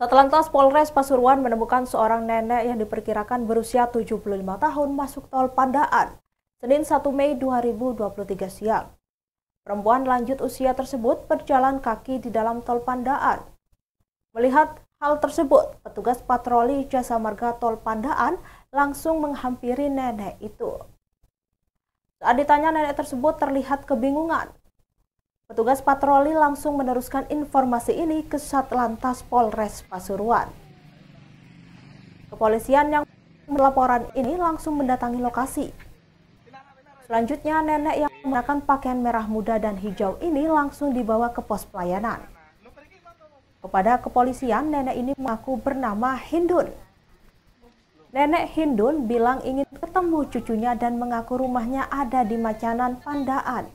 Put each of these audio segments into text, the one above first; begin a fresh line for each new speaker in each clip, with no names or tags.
Satlantas Polres Pasuruan menemukan seorang nenek yang diperkirakan berusia 75 tahun masuk tol Pandaan, Senin 1 Mei 2023 siang. Perempuan lanjut usia tersebut berjalan kaki di dalam tol Pandaan. Melihat hal tersebut, petugas patroli Jasa Marga Tol Pandaan langsung menghampiri nenek itu. Saat ditanya, nenek tersebut terlihat kebingungan. Petugas patroli langsung meneruskan informasi ini ke Satlantas Polres Pasuruan. Kepolisian yang melaporan ini langsung mendatangi lokasi. Selanjutnya, nenek yang menggunakan pakaian merah muda dan hijau ini langsung dibawa ke pos pelayanan. Kepada kepolisian, nenek ini mengaku bernama Hindun. Nenek Hindun bilang ingin ketemu cucunya dan mengaku rumahnya ada di Macanan, Pandaan.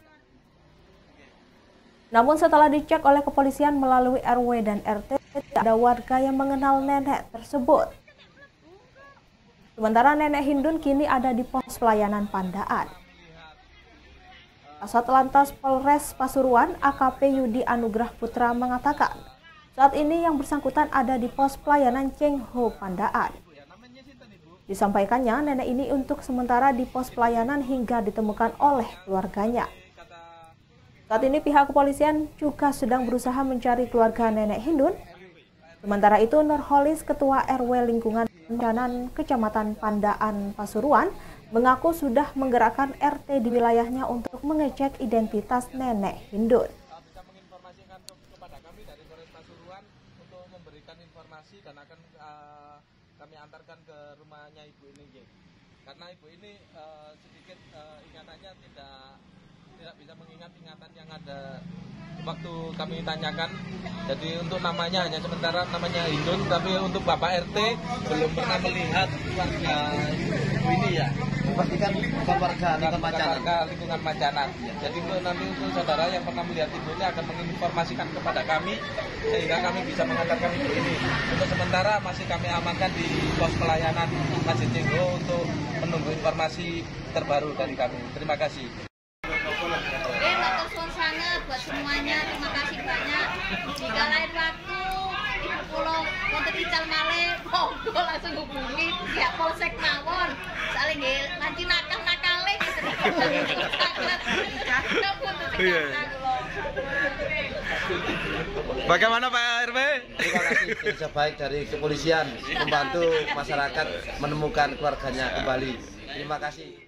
Namun setelah dicek oleh kepolisian melalui RW dan RT, tidak ada warga yang mengenal nenek tersebut. Sementara nenek Hindun kini ada di pos pelayanan Pandaan. Satlantas Polres Pasuruan AKP Yudi Anugrah Putra mengatakan, saat ini yang bersangkutan ada di pos pelayanan Cengho Pandaan. Disampaikannya nenek ini untuk sementara di pos pelayanan hingga ditemukan oleh keluarganya. Saat ini pihak kepolisian juga sedang berusaha mencari keluarga nenek Hindun. Sementara itu, Nurholis, Ketua RW Lingkungan Kanan Kecamatan Pandaan Pasuruan, mengaku sudah menggerakkan RT di wilayahnya untuk mengecek identitas nenek Hindun.
Bisa menginformasikan kepada kami dari Polres Pasuruan untuk memberikan informasi dan akan kami antarkan ke rumahnya ibu ini. Karena ibu ini sedikit ingatannya tidak bisa mengingat ingatan yang ada waktu kami tanyakan. Jadi untuk namanya hanya sementara namanya Hindun, tapi untuk Bapak RT belum pernah melihat warga ibu ini ya.
Pastikan bukan warga
lingkungan Macanan. Jadi nanti untuk saudara yang pernah melihat ibu ini akan menginformasikan kepada kami sehingga kami bisa mengantarkan ibu ini. Untuk sementara masih kami amankan di pos pelayanan Masjid Cengho untuk menunggu informasi terbaru dari kami. Terima kasih.
Sangat buat semuanya, terima kasih banyak. Jika lain waktu Ibu Pulau Konten Ical Male, monggo langsung hubungi pihak Polsek mawon. Saling nanti nakal-nakale gitu.
Bagaimana Pak RW?
Terima kasih kerja baik dari kepolisian membantu masyarakat menemukan keluarganya kembali. Terima kasih.